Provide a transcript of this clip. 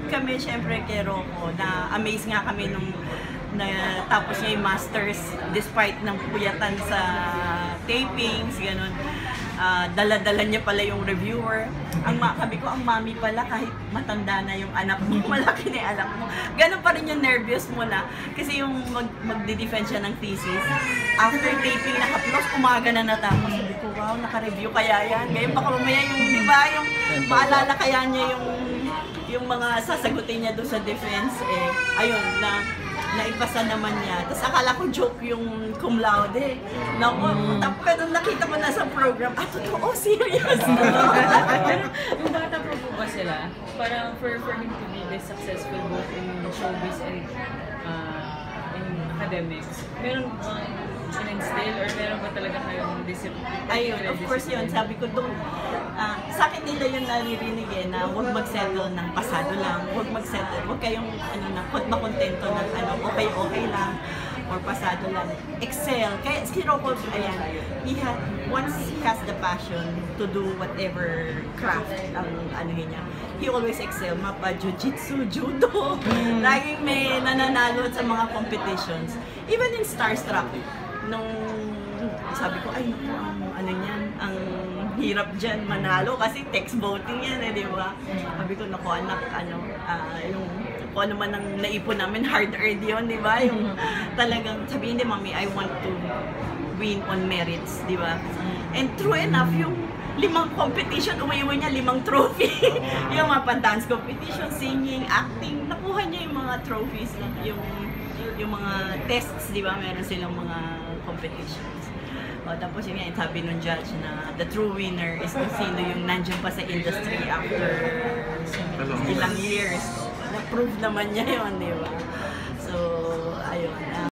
kami syempre kay Rocco, na amaze nga kami nung tapos niya yung masters despite ng puyatan sa tapings, ganun. Dala-dala niya pala yung reviewer. Sabi ko, ang mami pala kahit matanda na yung anak mo, malaki na yung anak mo. Ganun pa rin yung nervous mo na. Kasi yung magde-defend siya ng thesis, after taping nakaplos, umaga na natapos. Sabi ko, wow, naka-review kaya yan. Ngayon baka mamaya yung, di ba, yung maalala kaya niya yung mga sasagutin niya doon sa defense, ayun, naipasa naman niya. Tapos akala ko joke yung cum laude. Naku, pero nakita mo na sa program, totoo, serious. Yung bata po ba sila, parang for him to be this successful both in showbiz and in academics, meron bang in-instill or meron ba talaga kayong discipline? Ayun, of course yun. Sabi ko doon, sa akin nila yung naririnig na huwag mag-settle ng pasado lang, huwag mag-settle, huwag kayong makontento ng okay lang or pasado lang. Excel. Kaya si Rocco, ayan, once he has the passion to do whatever craft ang niya, he always excel. Mapa, jiu-jitsu, judo. Laging may nananalo sa mga competitions. Even in Starstruck, nung sabi ko, ay naku, ang hirap dyan manalo kasi text voting yan di ba? Sabi ko, naku anak, yung kung ano man ang naipon namin, hard-earned yun, di ba? Yung talagang sabihin, hindi mami, I want to win on merits, di ba? And true enough, yung 5 competition, umiiwan niya 5 trophy. Yung mga dance competition, singing, acting, nakuha niya yung mga trophies, yung mga tests, di ba? Meron silang mga competitions. Tapos yun nga, sabi nung judge na the true winner is kung sino yung nandiyan pa sa industry after ilang years. Na-prove naman niya yun, di ba? So,